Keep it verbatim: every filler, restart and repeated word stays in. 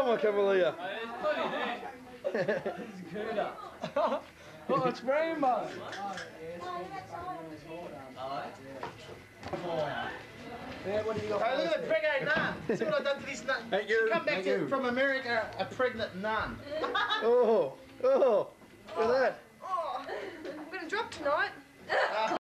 on, Cavalier. Oh, it's rainbow. Yeah, what do you got? Oh, look at the preggo nun. See what I've done to this nun? Thank She you. come back Thank to, you. from America, a pregnant nun. Oh, oh, look at that. Oh, I'm going to drop tonight.